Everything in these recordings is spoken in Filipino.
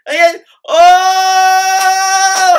Ayan. Oh!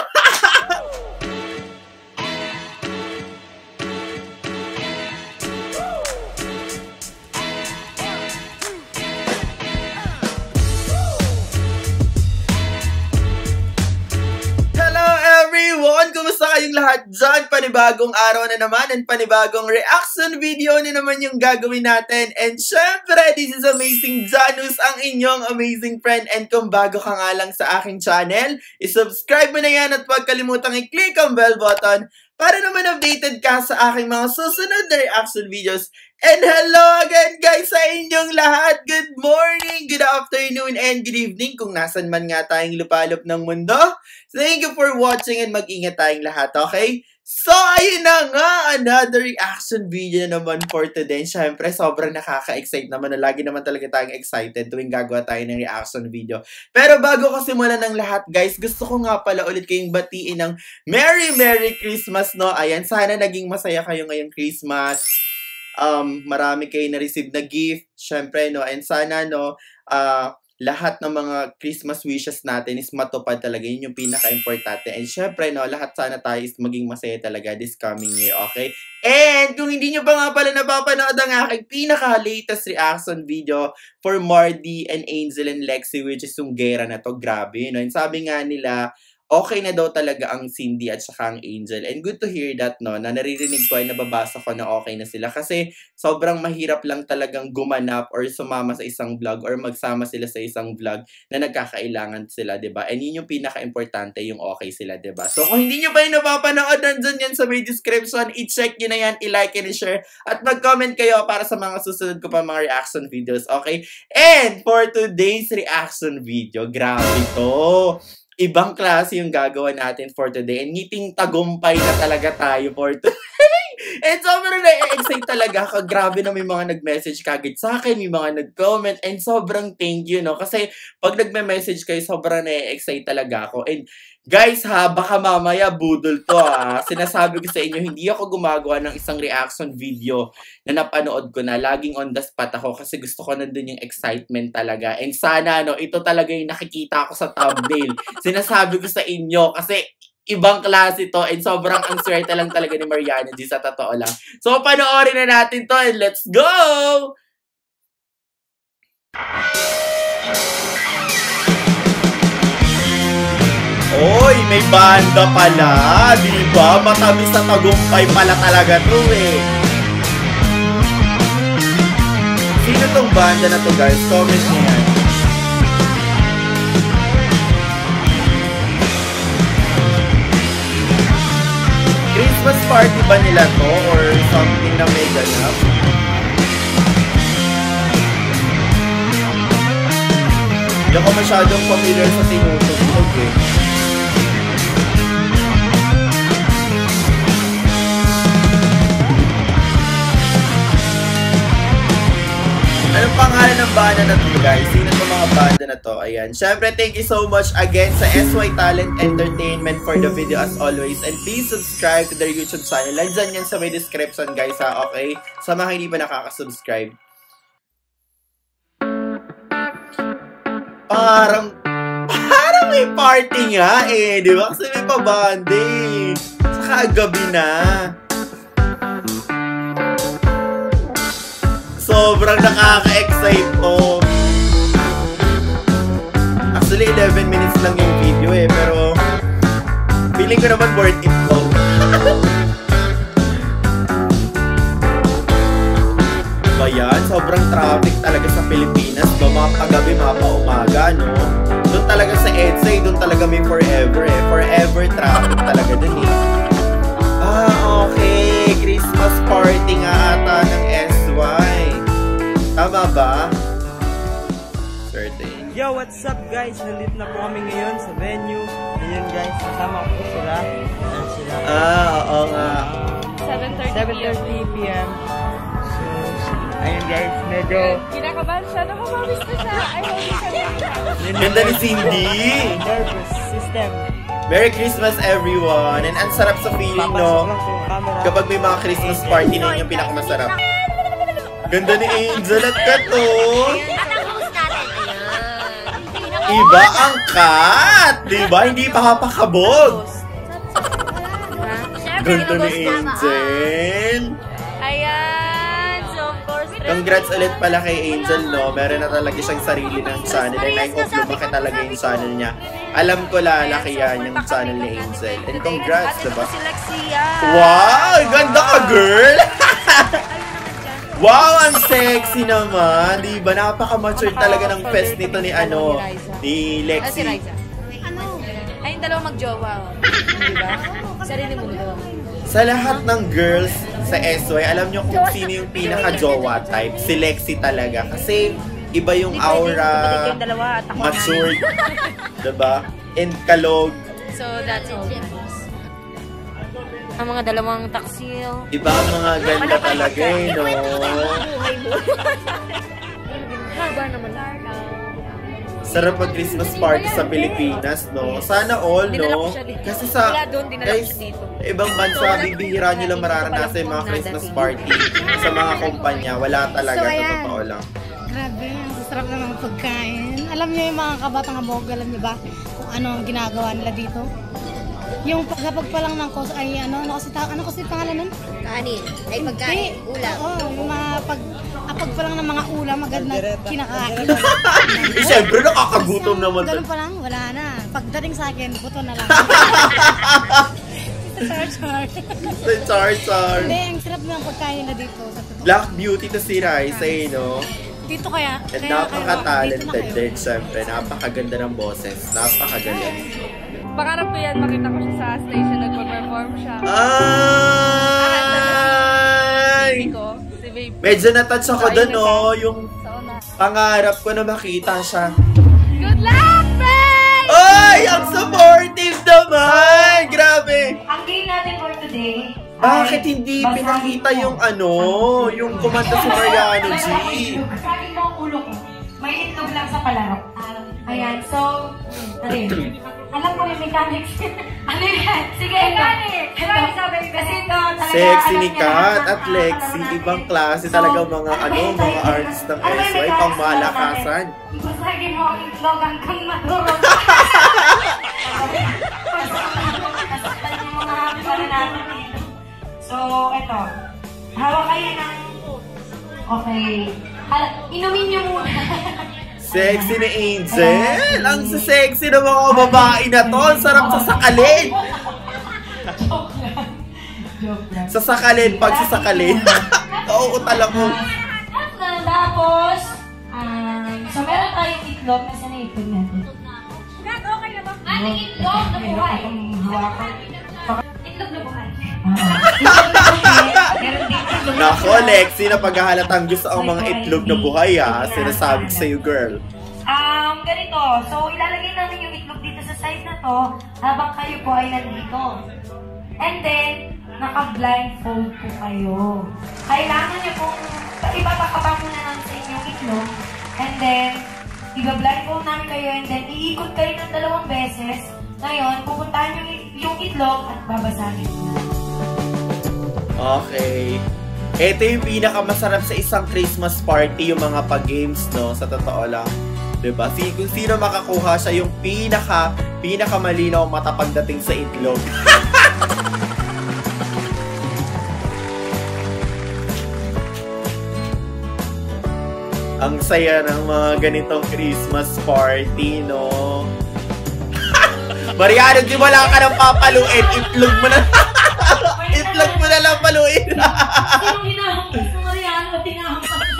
Kumusta kayong lahat dyan? Panibagong araw na naman and panibagong reaction video na naman yung gagawin natin. And syempre, this is Amazing Janus, ang inyong amazing friend. And kung bago ka nga lang sa aking channel, isubscribe mo na yan at huwag kalimutang i-click ang bell button para naman updated ka sa aking mga susunod na reaction videos. And hello again guys sa inyong lahat. Good morning, good afternoon, and good evening kung nasan man nga tayong lupalop ng mundo. Thank you for watching and mag-ingat tayong lahat, okay? So, ayun na nga, another reaction video na naman for today. Siyempre, sobrang nakaka-excite naman na lagi naman talaga tayong excited tuwing gagawa tayo ng reaction video. Pero bago ko simulan ng lahat, guys, gusto ko nga pala ulit kayong batiin ng Merry Christmas, no? Ayan, sana naging masaya kayo ngayong Christmas. Marami kayo na-receive na gift, syempre, no? And sana, no, lahat ng mga Christmas wishes natin is matupad talaga. Yun yung pinaka-importante. And syempre, no, lahat sana tayo is maging masaya talaga this coming year, okay? And kung hindi nyo pa nga pala napapanood ang aking pinaka-latest reaction video for Mardy and Angel and Lexi, which is yung gera na to, grabe, no? And sabi nga nila, okay na daw talaga ang Cindy at saka ang Angel. And good to hear that, no, na naririnig ko ay nababasa ko na okay na sila. Kasi sobrang mahirap lang talagang gumanap or sumama sa isang vlog or magsama sila sa isang vlog na nagkakailangan sila, diba? And yun yung pinaka-importante, yung okay sila, diba? So kung hindi nyo pa yung napapanood, nandun yan sa may description. I-check nyo na yan, i-like and i-share. At mag-comment kayo para sa mga susunod ko pa mga reaction videos, okay? And for today's reaction video, grabe to. Ibang klase yung gagawa natin for today. And ngiting tagumpay na talaga tayo for today. And sobrang na-excite talaga ako. Grabe na may mga nag-message kagad sa akin. May mga nag-comment. And sobrang thank you, no? Kasi pag nagme-message kayo, sobrang na-excite talaga ako. And guys, ha, baka mamaya budol to, ha. Sinasabi ko sa inyo, hindi ako gumagawa ng isang reaction video na napanood ko na. Laging on the spot ako kasi gusto ko nandun yung excitement talaga. And sana, no, ito talaga yung nakikita ko sa thumbnail. Sinasabi ko sa inyo kasi ibang klase to and sobrang ang swerte lang talaga ni Mariano sa totoo lang. So, panoorin na natin to and let's go! Oy, may banda pala, diba? Matamis sa Tagumpay pala talaga to eh. Sino tong banda na to, guys? Comment nyo yan. Christmas party ba nila to or something na may ganap? Hindi ako masyadong familiar sa tinutugtog eh. Anong pangalan ng banda na to, guys? Sino itong mga banda na to? Ayan. Siyempre, thank you so much again sa SY Talent Entertainment for the video as always. And please subscribe to their YouTube channel. Landyan yan sa may description, guys, ha? Okay? Sa mga hindi pa nakaka-subscribe. Parang may party nga eh. Di ba? Kasi may pabande. Saka gabi na. Sobrang nakaka-excite to. Actually, 11 minutes lang yung video eh. Pero, feeling ko naman worth it to. Ba yan? Sobrang traffic talaga sa Pilipinas. Ba, mga pagabi, mga paumaga, no? Doon talaga sa EDSA, doon talaga may forever eh. Forever traffic talaga dun eh. Ah, okay. Christmas party nga ata ng SY. Tama ba? Certain. Yo, what's up guys? Nandito na po kami ngayon sa venue. Ayan guys, kasama ko po sila. Ayan sila. Oo nga. 7:30 p.m. So, ayun guys, medyo kinakabahan siya. Nakamamis na siya. I hope you can. Ganda ni Cindy. nervous system. Merry Christmas everyone. And ang sarap sa feeling, no? Kapag may mga Christmas party na yun yung pinakamasarap. Ganda ni Angel at Kato. Iba ang cat! Diba? Hindi papakabog. Ganto ni Angel. Ayan. So, of course, Congrats ulit pala kay Angel, no? Meron na talaga siyang sarili ng channel. And I hope lumaki talaga yung channel niya. Alam ko lalaki yan yung channel ni Angel. And congrats, diba? Wow! Ganda ka, girl! Wow! Ang sexy naman! Diba? Napaka-mature talaga ng fest nito ni ni Lexi. Ay, yung dalawa mag-jowa. Diba? Sarili mo doon. Sa lahat ng girls sa SY, alam nyo kung sino yung pinaka-jowa type? Si Lexi talaga. Kasi iba yung aura, matured, diba? And kalog. So, that's all, guys. Ang mga dalawang taksil. Iba ang mga ganda talaga no? Haba naman. Sarap mag Christmas party sa Pilipinas, no? Sana all, no? Kasi sa guys, ibang bansa, bibihira nyo lang mararanasan yung mga Christmas party sa mga kumpanya. Wala talaga, sa totoo lang. Grabe, ang sarap na mga pagkain. Alam niyo yung mga kabatang abog, alam niyo ba kung ano ang ginagawa nila dito? Yung pagkapagpalang ng ano kasi pangalan nun? Kanin. Ay, pagkain. Ulam. Oo, yung mga pagpalang ng mga ulam, agad na kinakain. Siyempre, nakakagutom naman. Ganun pa lang, wala na. Pagdating sa akin, buto na lang. Char. Hindi, ang sarap ng pagkain nila dito. Black beauty to si Raisa, no? Dito kaya. And napaka-talented din, siyempre. Napakaganda ng boses. Napakagaling. Pangarap ko yan, makita ko siya sa station, nagpa-perform siya. Ay! Si baby. Medyo na-touch ako doon, no? Yung pangarap ko na makita siya. Good luck, babe! Ay! Ang supportive naman! Grabe! Ang game natin for today. Bakit hindi pinakita yung yung kumanta si Mariano G? Sabi mo ang ulo ko. May itlog lang sa palaro. Ayan, so, alam ko yung mechanics. Ano yan? Sige, mechanics! Kasi ito, talaga, Sexy ni Kat at Lexi. Ibang klase talaga mga mga artist ng SY. Pang malakasan. Busagin mo ang itlog hanggang madurog. Pasaktan yung mga pala natin dito. So, ito. Hawak kayo ng... Okay. Inumin niyo muna. Sexy ni Angel! Ang sexy ng mga babae na to! Ang sarap sasakalin! Sasakalin, pag sasakalin. Kauutal ako. Tapos, so meron tayong itlog. Nasaan na itlog natin? Okay na ba? Itlog na buhay. Itlog na buhay. Nako, Lexi, napaghahalatang Diyos ang mga itlog na buhay, ha? Sinasabi ko sa'yo, girl. Ganito. So, ilalagay namin yung itlog dito sa side na to habang kayo po ay nandito. And then, naka-blindfold po kayo. Kailangan nyo pong ipatakabang muna namin sa inyong itlog. And then, iba-blindfold namin kayo and then iikot kayo ng 2 beses. Ngayon, pupuntahan nyo yung itlog at babasagin mo. Okay. Ito yung pinakamasarap sa isang Christmas party, yung mga pag-games, no? Sa totoo lang. Diba? Kung sino makakuha siya yung pinakamalinaw mata pagdating sa itlog. Ang saya ng mga ganitong Christmas party, no? Mariano, di wala ka nang papaluin. Itlog mo na. Itlog mo na lang paluin. Sinong hinahampas ng Mariano at hinahampas sa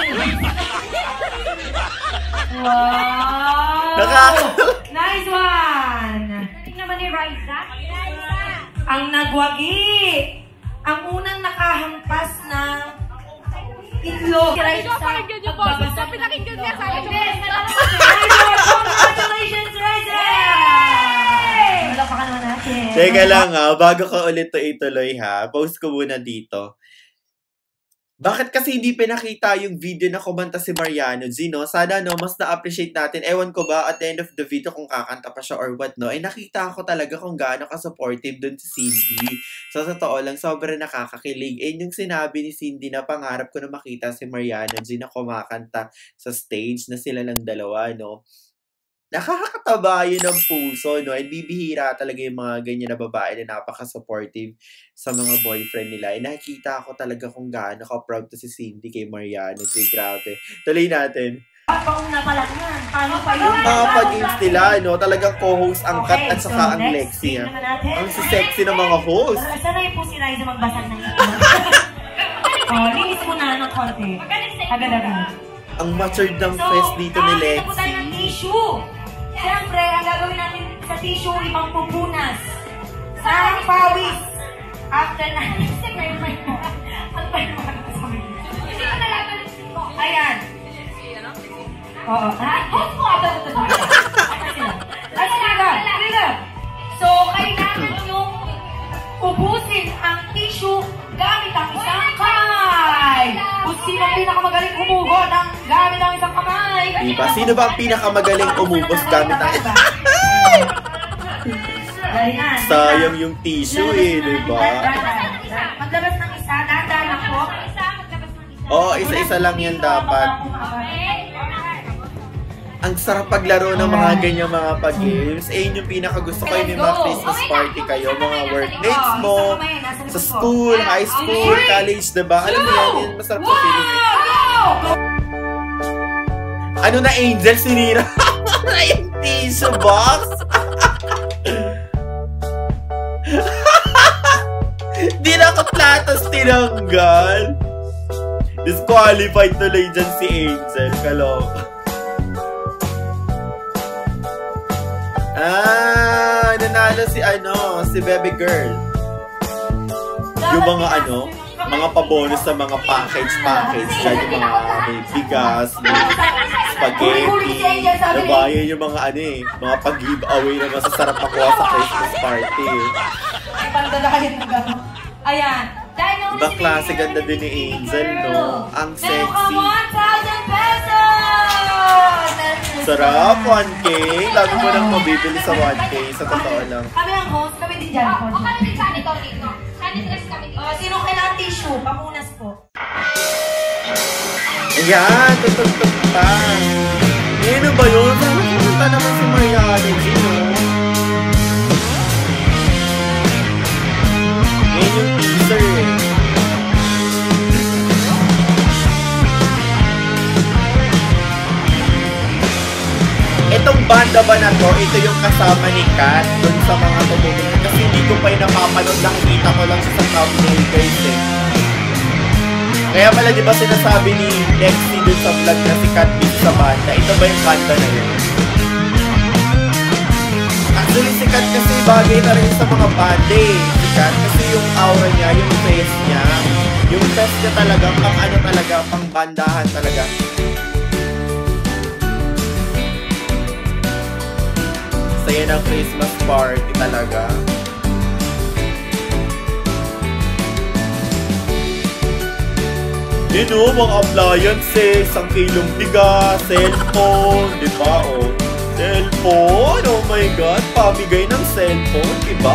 Wow! Nice one! Tingnan naman ni Raisa. Ang nagwagi. Ang unang nakahampas ng itlog. Si Raisa. Pakinggan niyo po. So, pinakinggan niya sa akin. Congratulations, Raisa! Malapakan naman natin. Teka lang bago ka ulit to ituloy post ko muna dito. Bakit kasi hindi pinakita yung video na kumanta si Mariano G, no? Sana, no, mas na-appreciate natin. Ewan ko ba, at the end of the video, kung kakanta pa siya or what, no? Eh, nakita ko talaga kung gaano ka-supportive dun si Cindy. So, sa totoo lang, sobrang nakakakilig. And yung sinabi ni Cindy na pangarap ko na makita si Mariano G na kumakanta sa stage na sila lang dalawa, no? nakakataba yun ng puso, no? And bibihira talaga yung mga ganyan na babae na napaka-supportive sa mga boyfriend nila. And nakikita ko talaga kung gaano ka-proud to si Cindy kay Mariano. Grabe. Tuloy natin. Pauna pa lang yan. Paano pa yun? Mga pag-games nila, no? Talagang co-host ang Kat at saka ang Lexi. Ang sexy ng mga host. Sanay po si Riza magbasag ng ito. Linis mo na ng konti. Agad-agad. Ang matured ng face dito ni Lexi. Ito po tayo ng tissue. Siyempre, ang gagawin natin sa tissue, ibang pupunas. Sa pawis. After na. Ayan. Oo. So, kailangan nyo ubusin ang tissue gamit ang isang kamay. Kung sino ang pinakamagaling umugot ang gamit ang isang kamay. Diba? Sino ba ang pinakamagaling umubos gamit ang sayang yung tissue diba? Maglabas ng isa, dahan lang po. Oo, isa-isa lang yan dapat. Ang sarap paglaro ng mga ganyang mga pag-games. Yun yung pinakagusto ko, yung mga Christmas party kayo, mga workmates mo, sa school, high school, college, diba? Alam mo yan, yun masarap sa feeling. Ano na, Angel? Sinira na yung tissue box? Di na ako platos tinanggal. Disqualified tuloy dyan si Angel. Kaloka. Nanalo si baby girl. Yung mga mga pabonus sa mga package. Diyan yung mga may bigas, may spaghetti. Diba? Yun yung mga mga pag-giveaway na masasarap makuha sa Christmas party. Ayan. Ibang klase ganda din ni Angel, no? Ang sexy. Sarap, 1K. Lagi mo nang mabibili sa 1K. Sa totoo lang. Kami ang host, kami din dyan. Kami din dyan, ikaw dito. Sino kailangan tissue? Pamunas po. Ayan, tutugtog pa. Ano ba yun? Nakakita naman si Mariano, no? Yan yung teaser, Itong banda ba na to, ito yung kasama ni Kat dun sa mga tumulong. Kasi hindi ko pa yung napapanood, nakikita ko lang sa thumbnail guys Kaya pala di ba sinasabi ni Lexi dun sa vlog na si Kat dito sa banda, ito ba yung banda na yun? Actually si Kat kasi bagay na rin sa mga banda Si Kat kasi yung aura niya, yung face niya, yung face niya talaga, pang talaga, pang bandahan talaga. Saya ng Christmas party talaga. Yun mga appliances, 1 kilong bigas, cellphone, di ba? Cellphone, oh my God, pamigay ng cellphone, di ba?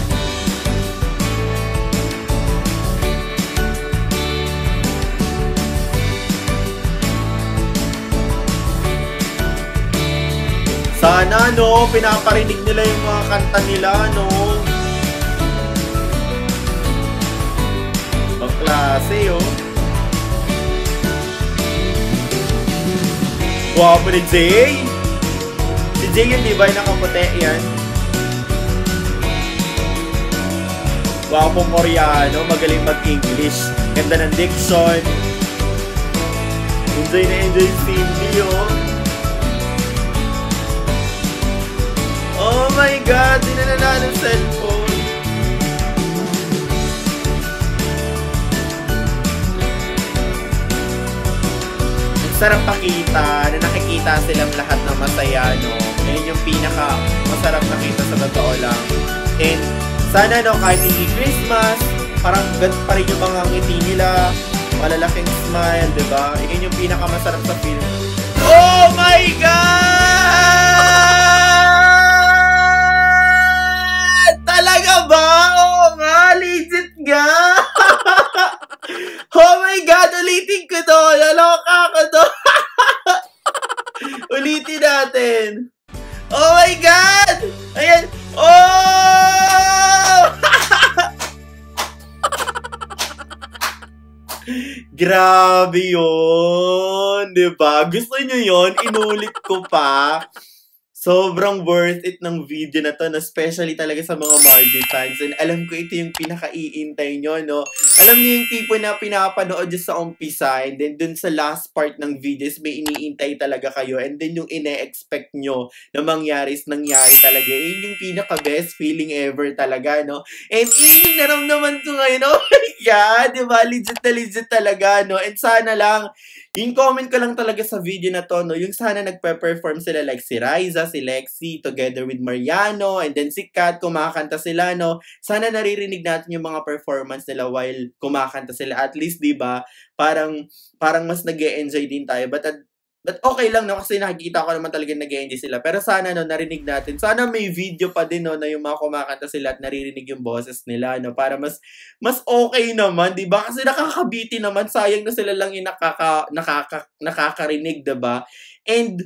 Sana, pinaparinig nila yung mga kanta nila, Ang klase, Guwapo ni Jay. Si Jay yun, di ba? Yung nakaputi, yan. Guwapong Koreano, magaling mag-English. Ganda ng diction. Enjoy na enjoy Cindy, Oh my God! Di na nanalo ng cellphone. Ang sarap pakita na nakikita silang lahat ng masaya, Yan yung pinaka masarap nakita sa totoo lang. And sana, kahit hindi Christmas, parang ganun pa rin yung mga ngiti nila. Malalaking smile, diba? Yan yung pinaka masarap sa film. Oh my God! Talaga ba? Oo nga, legit nga! Oh my God, ulitin ko to! Naloka ko to! Ulitin natin! Grabe yun! Diba? Gusto nyo yun? Inulit ko pa. Sobrang worth it ng video na to, na especially talaga sa mga Mardy fans. And alam ko ito yung pinaka-iintay nyo, no? Alam nyo yung tipo na pinapanood nyo sa umpisa, and then dun sa last part ng videos, may iniintay talaga kayo. And then yung ine-expect nyo na mangyari is nangyari talaga. Yun yung pinaka-best feeling ever talaga, no? And yun yung naramdaman ko ngayon. Oh my God! Diba? Legit na legit talaga, no? And sana lang, yung comment ko lang talaga sa video na to, no, yung sana nagpe-perform sila like si Riza, si Lexi, together with Mariano, and then si Kat, kumakanta sila, no. Sana naririnig natin yung mga performance nila while kumakanta sila. At least, di ba, parang mas nag-e-enjoy din tayo. But okay lang, no, kasi nakikita ko naman talaga nag-e-enjoy sila. Pero sana, no, narinig natin. Sana may video pa din, no, na yung mga kumakanta sila at naririnig yung boses nila, no, para mas okay naman, di ba? Kasi nakakabiti naman, sayang na sila lang yung nakakarinig, di ba? And,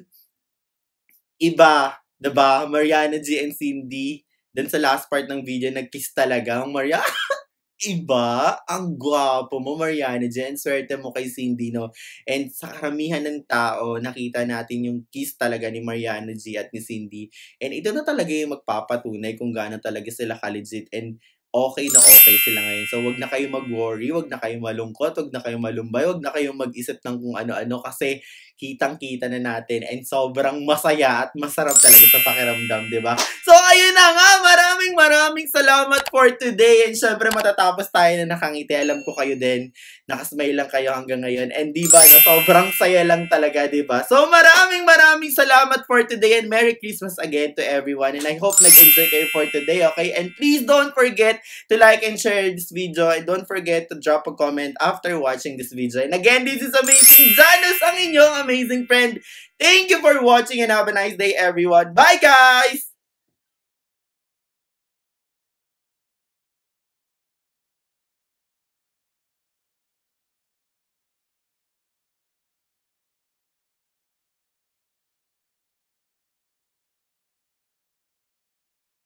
iba, di ba? Mariano and Cindy, dun sa last part ng video, nag-kiss talaga ang Mariano. Iba, ang gwapo mo, Mariano dyan. Swerte mo kay Cindy, no? And sa karamihan ng tao, nakita natin yung kiss talaga ni Mariano G at ni Cindy. And ito na talaga yung magpapatunay kung gaano talaga sila ka-legit. And okay na okay sila ngayon. So, wag na kayo mag-worry, wag na kayo malungkot, wag na kayo malumbay, wag na kayo mag-isip ng kung ano-ano kasi kitang-kita na natin and sobrang masaya at masarap talaga sa pakiramdam, di ba? So, ayun na nga, maraming salamat for today and syempre matatapos tayo na nakangiti. Alam ko kayo din, nakasmile lang kayo hanggang ngayon and di ba, no, sobrang saya lang talaga, di ba? So, maraming salamat for today and Merry Christmas again to everyone and I hope nag-enjoy kayo for today, okay? And please don't forget to like and share this video and don't forget to drop a comment after watching this video. And again, this is Amazing Janus, ang inyong amazing friend. Thank you for watching and have a nice day, everyone. Bye, guys!